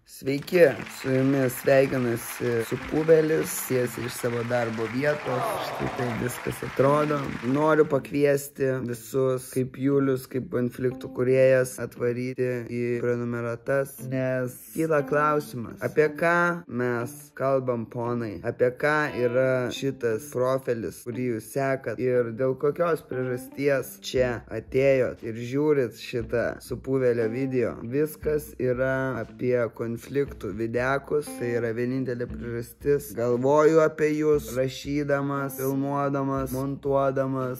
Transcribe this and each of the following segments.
Sveiki, su jumis sveikinasi Supuvelis, tiesiai iš savo darbo vietos. Štai tai viskas atrodo. Noriu pakviesti visus, kaip Julius, kaip konfliktų kūrėjas, atvaryti į prenumeratas, nes kyla klausimas, apie ką mes kalbam, ponai, apie ką yra šitas profilis, kurį jūs sekat ir dėl kokios priežasties čia atėjot ir žiūrit šitą Supuvelio video. Viskas yra apie konfliktų videkus, tai yra vienintelė priežastis. Galvoju apie jūs, rašydamas, filmuodamas, montuodamas,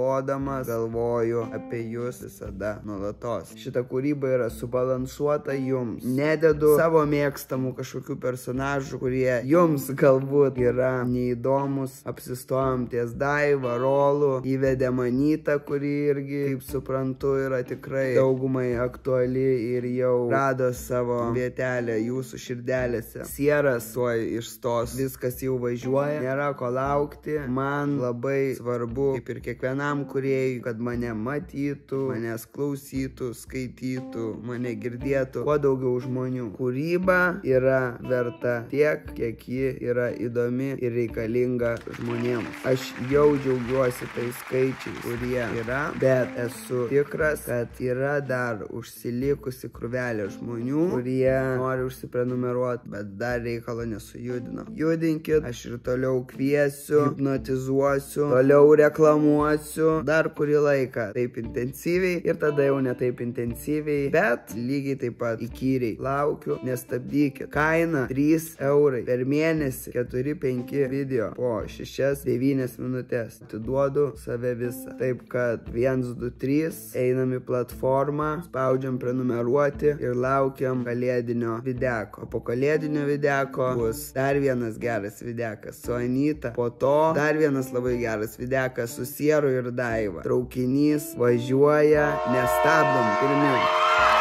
galvoju apie jūs visada nuolatos. Šita kūryba yra subalansuota jums. Nededu savo mėgstamų kažkokių personažų, kurie jums galbūt yra neįdomus. Apsistojom ties Daiva, Rolu, įvedėm Anytą, kuri irgi, kaip suprantu, yra tikrai daugumai aktuali ir jau rado savo vietelę jūsų širdelėse. Sieras tuoj išstos, viskas jau važiuoja, nėra ko laukti. Man labai svarbu, kaip ir kiekvienam kūrėjui, kad mane matytų, manęs klausytų, skaitytų, mane girdėtų kuo daugiau žmonių. Kūryba yra verta tiek, kiek ji yra įdomi ir reikalinga žmonėms. Aš jau džiaugiuosi tais skaičiais, kurie yra, bet esu tikras, kad yra dar užsilikusi krūvelė žmonių, kurie nori užsiprenumeruoti, bet dar reikalo nesujudino. Judinkit, aš ir toliau kviesiu, hipnotizuosiu, toliau reklamuosiu, dar kurį laiką taip intensyviai ir tada jau ne taip intensyviai, bet lygiai taip pat įkyriai. Laukiu, nestabdykit. Kaina 3 eurai per mėnesį, 4-5 video po 6-9 minutės. Atiduodu save visą. Taip kad 1, 2, 3 einam į platformą, spaudžiam prenumeruoti ir laukiam kalėdinio videko. O po kalėdinio videko bus dar vienas geras videkas su Anyta. Po to dar vienas labai geras videkas su Sieru ir Daiva. Traukinys važiuoja, nestabdom, pirmiau.